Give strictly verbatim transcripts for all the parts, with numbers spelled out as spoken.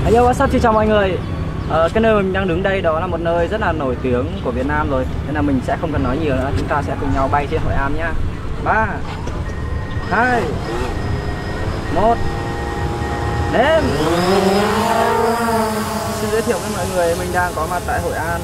Hello, what's up, xin chào mọi người. Ờ, cái nơi mình đang đứng đây đó là một nơi rất là nổi tiếng của Việt Nam rồi, nên là mình sẽ không cần nói nhiều nữa, chúng ta sẽ cùng nhau bay trên Hội An nhá. Ba, hai, một, đến. Xin giới thiệu với mọi người, mình đang có mặt tại Hội An,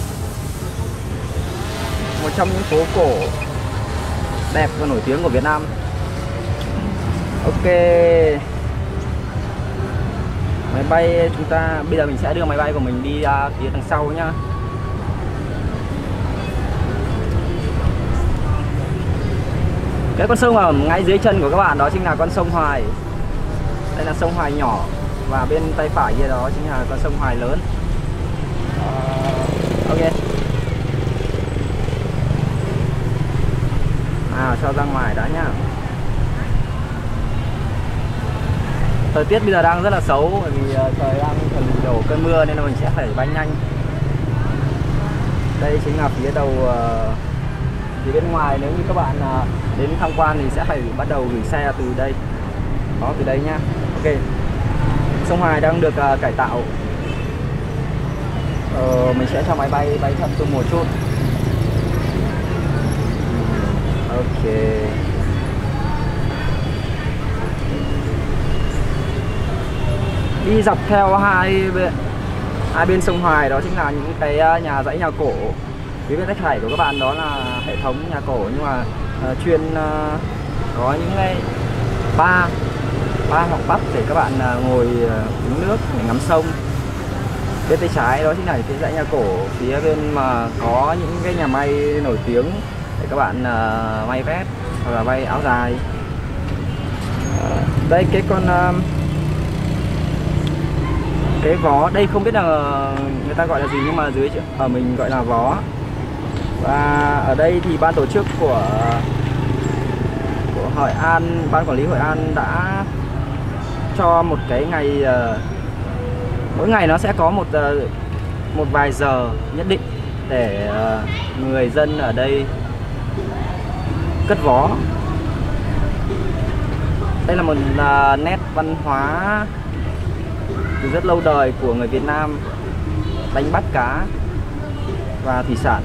một trong những phố cổ đẹp và nổi tiếng của Việt Nam. Ok, máy bay chúng ta bây giờ mình sẽ đưa máy bay của mình đi uh, phía đằng sau nhá. Cái con sông ở ngay dưới chân của các bạn đó chính là con sông Hoài. Đây là sông Hoài nhỏ và bên tay phải kia đó chính là con sông Hoài lớn. Uh, ok. À, cho ra ngoài đã nhá. Thời tiết bây giờ đang rất là xấu bởi vì trời đang chuẩn bị đổ cơn mưa nên là mình sẽ phải bay nhanh. Đây chính là phía đầu phía bên ngoài, nếu như các bạn đến tham quan thì sẽ phải bắt đầu gửi xe từ đây. Đó, từ đây nhá. Ok. Sông Hoài đang được cải tạo. Ờ, mình sẽ cho máy bay bay thấp xuống một chút. Ok. Đi dọc theo hai bên, hai bên sông Hoài đó chính là những cái nhà dãy nhà cổ. Phía bên tay phải của các bạn đó là hệ thống nhà cổ, nhưng mà uh, chuyên uh, có những cái bar, bar hoặc pub để các bạn uh, ngồi uh, uống nước để ngắm sông. Bên tay trái đó chính là cái dãy nhà cổ, phía bên mà có những cái nhà may nổi tiếng để các bạn uh, may vest hoặc là may áo dài. Uh, đây cái con uh, cái vó đây không biết là người ta gọi là gì, nhưng mà dưới ở mình gọi là vó. Và ở đây thì ban tổ chức của của Hội An, ban quản lý Hội An đã cho một cái ngày, mỗi ngày nó sẽ có một một vài giờ nhất định để người dân ở đây cất vó. Đây là một nét văn hóa từ rất lâu đời của người Việt Nam, đánh bắt cá và thủy sản.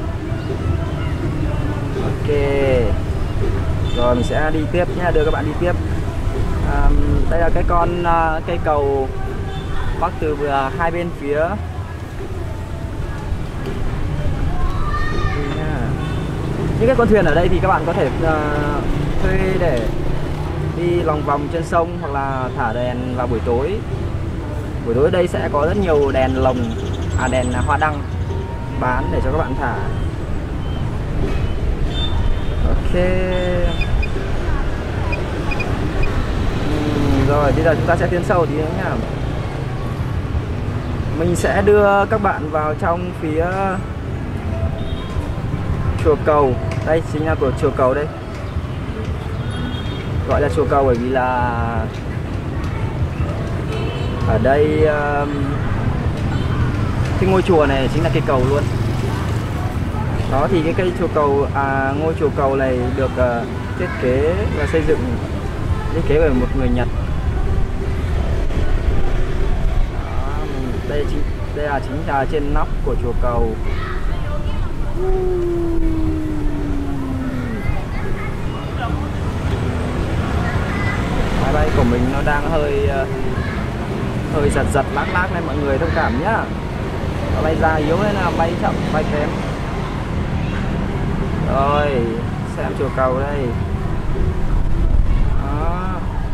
Ok, rồi mình sẽ đi tiếp nhé, đưa các bạn đi tiếp. À, đây là cái con uh, cây cầu bắc từ uh, hai bên phía. Những cái con thuyền ở đây thì các bạn có thể uh, thuê để đi lòng vòng trên sông hoặc là thả đèn vào buổi tối. Buổi tối ở đây sẽ có rất nhiều đèn lồng, à đèn hoa đăng bán để cho các bạn thả. Ok. uhm, Rồi bây giờ chúng ta sẽ tiến sâu tí nữa nhá. Mình sẽ đưa các bạn vào trong phía chùa Cầu. Đây chính là của chùa Cầu đây. Gọi là chùa Cầu bởi vì là ở đây um, cái ngôi chùa này chính là cây cầu luôn. Đó thì cái cây chùa cầu, à, ngôi chùa cầu này được uh, thiết kế và xây dựng thiết kế bởi một người Nhật. Đó, đây chính đây là chính là trên nóc của chùa cầu. Máy bay của mình nó đang hơi uh, hơi giật giật lác lác nên mọi người thông cảm nhá. Nó bay ra yếu nên là bay chậm, bay kém. Rồi, xem chùa cầu đây. Đó.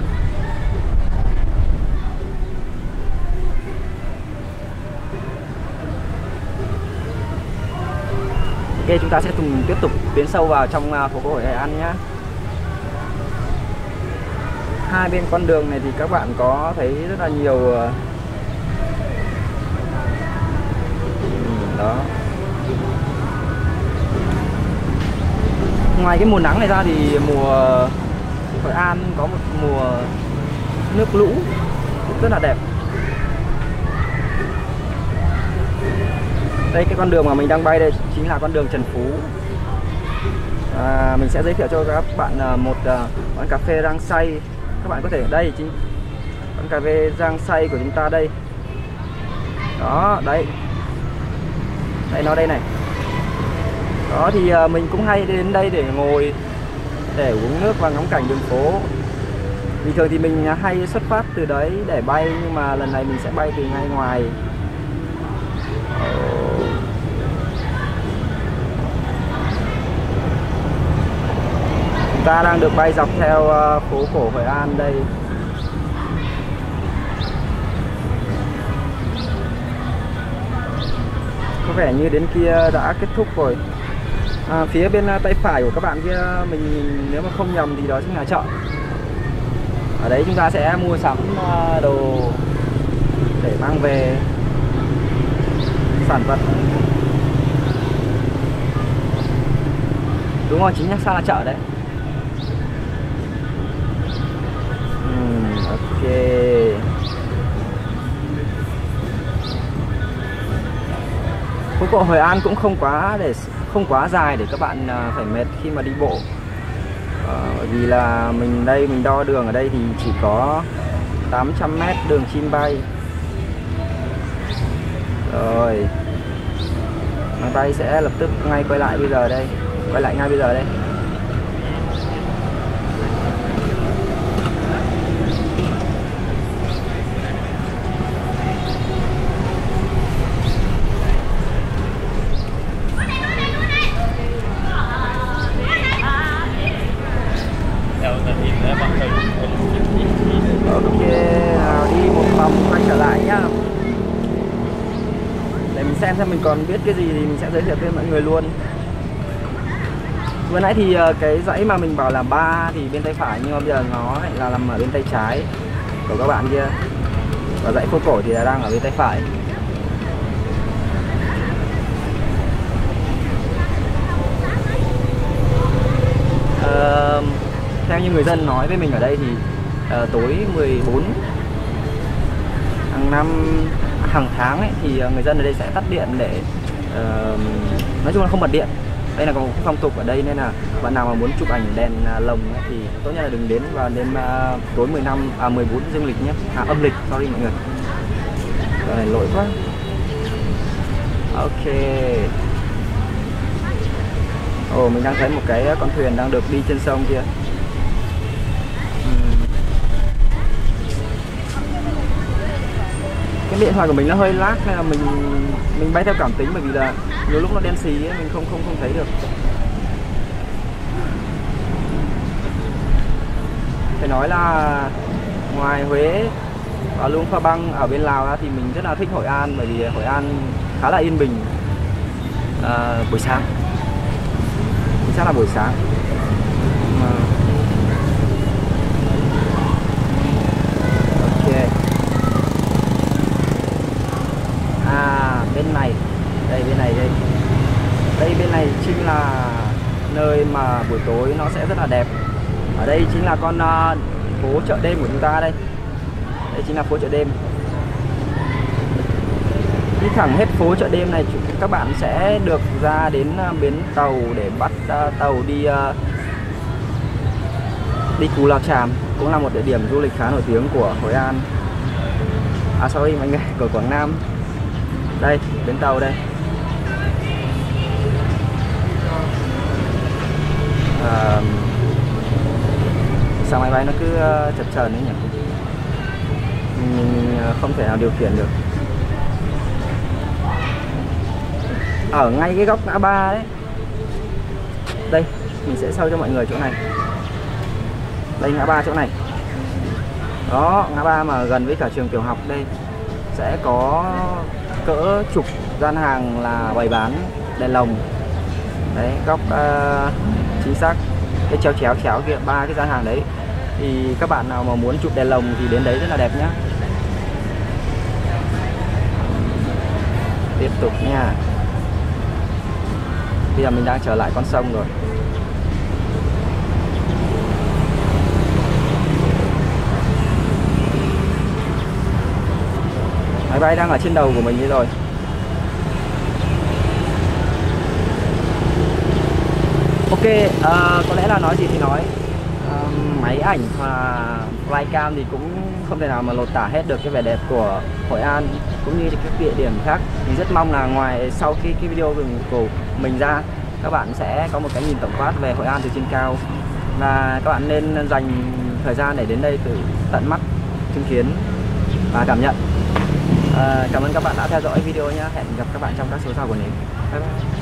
Ok, chúng ta sẽ cùng tiếp tục tiến sâu vào trong phố cổ Hội An nhé. Hai bên con đường này thì các bạn có thấy rất là nhiều đó. Ngoài cái mùa nắng này ra thì mùa Hội An có một mùa nước lũ cũng rất là đẹp. Đây cái con đường mà mình đang bay đây chính là con đường Trần Phú. À, mình sẽ giới thiệu cho các bạn một quán cà phê rang xay. Các bạn có thể ở đây chính quán cà phê rang xay của chúng ta đây. Đó, đây. Đây nó đây này. Đó thì uh, mình cũng hay đến đây để ngồi, để uống nước và ngắm cảnh đường phố. Bình thường thì mình hay xuất phát từ đấy để bay, nhưng mà lần này mình sẽ bay từ ngay ngoài. Chúng ta đang được bay dọc theo uh, phố cổ Hội An đây. Có vẻ như đến kia đã kết thúc rồi. À, phía bên tay phải của các bạn kia, mình nếu mà không nhầm thì đó chính là chợ. Ở đấy chúng ta sẽ mua sắm đồ để mang về, sản vật. Đúng rồi, chính xác là chợ đấy. uhm, Ok. Phố cổ Hội An cũng không quá để không quá dài để các bạn phải mệt khi mà đi bộ. Bởi vì là mình đây mình đo đường ở đây thì chỉ có tám trăm mét đường chim bay. Rồi máy bay sẽ lập tức ngay quay lại bây giờ đây, quay lại ngay bây giờ đây. Ok, nào đi một vòng quay trở lại nhá. Để mình xem xem mình còn biết cái gì thì mình sẽ giới thiệu với mọi người luôn. Vừa nãy thì cái dãy mà mình bảo là ba thì bên tay phải, nhưng mà bây giờ nó lại là nằm ở bên tay trái của các bạn kia. Và dãy phố cổ thì là đang ở bên tay phải. Uh, theo như người dân nói với mình ở đây thì uh, tối mười bốn hàng năm, hàng tháng ấy, thì người dân ở đây sẽ tắt điện để uh, nói chung là không bật điện. Đây là có một phong tục ở đây, nên là bạn nào mà muốn chụp ảnh đèn lồng ấy, thì tốt nhất là đừng đến vào đêm uh, tối mười lăm à mười bốn dương lịch nhé, à âm lịch, sorry mọi người. Giờ này lỗi quá. Ok. Ồ, mình đang thấy một cái con thuyền đang được đi trên sông kia. uhm. Cái điện thoại của mình nó hơi lag hay là mình mình bay theo cảm tính, bởi vì là nhiều lúc nó đen xì ấy, mình không không không thấy được. Phải nói là ngoài Huế và Luông Pha Bang ở bên Lào ra thì mình rất là thích Hội An, bởi vì Hội An khá là yên bình à, buổi sáng. Chắc là buổi sáng. À. Ok. À, bên này, đây bên này đây, đây bên này chính là nơi mà buổi tối nó sẽ rất là đẹp. Ở đây chính là con uh, phố chợ đêm của chúng ta đây. Đây chính là phố chợ đêm. Đi thẳng hết phố chợ đêm này, các bạn sẽ được ra đến bến tàu để bắt uh, tàu đi uh, đi Cù Lao Chàm, cũng là một địa điểm du lịch khá nổi tiếng của Hội An. À sorry mọi người, của Quảng Nam. Đây, bến tàu đây. Uh, sao máy bay nó cứ uh, chập chờn đấy nhỉ? Mình không thể nào điều khiển được. Ở ngay cái góc ngã ba đấy. Đây, mình sẽ show cho mọi người chỗ này. Đây ngã ba chỗ này. Đó, ngã ba mà gần với cả trường tiểu học đây. Sẽ có cỡ chục gian hàng là bày bán đèn lồng. Đấy, góc uh, chính xác cái chéo chéo chéo kia, ba cái gian hàng đấy. Thì các bạn nào mà muốn chụp đèn lồng thì đến đấy rất là đẹp nhá. Tiếp tục nha. Bây giờ mình đang trở lại con sông rồi. Máy bay đang ở trên đầu của mình như rồi. Ok, uh, có lẽ là nói gì thì nói. Uh, máy ảnh và flycam thì cũng không thể nào mà lột tả hết được cái vẻ đẹp của Hội An cũng như các địa điểm khác. Mình rất mong là ngoài sau khi cái video của mình ra, các bạn sẽ có một cái nhìn tổng quát về Hội An từ trên cao, và các bạn nên dành thời gian để đến đây từ tận mắt chứng kiến và cảm nhận. À, cảm ơn các bạn đã theo dõi video nhé. Hẹn gặp các bạn trong các số sau của mình. Bye bye.